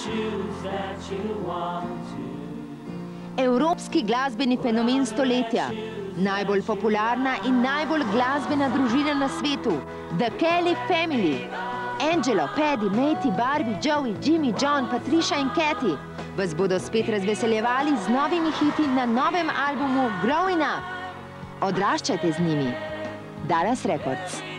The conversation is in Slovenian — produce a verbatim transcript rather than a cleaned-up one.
Evropski glasbeni fenomen stoletja, najbolj popularna in najbolj glasbena družina na svetu, The Kelly Family. Angelo, Paddy, Matey, Barbie, Joey, Jimmy, John, Patricia in Kathy vas bodo spet razveseljevali z novimi hiti na novem albumu Growing Up. Odraščajte z njimi. Dallas Records.